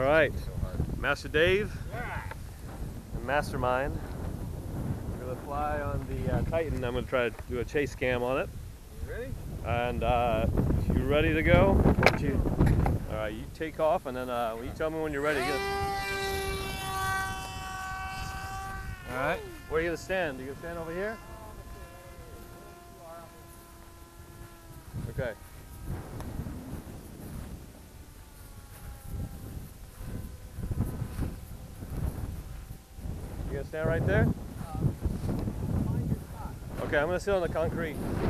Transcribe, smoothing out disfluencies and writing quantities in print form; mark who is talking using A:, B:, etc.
A: right, Master Dave and Mastermind. We're gonna fly on the Titan. I'm gonna try to do a chase cam on it.
B: You ready?
A: And you ready to go? All right, you take off, and then when you tell me when you're ready. All right, where are you gonna stand? You gonna stand over here? Okay. You gonna stand right there? Okay, I'm gonna sit on the concrete.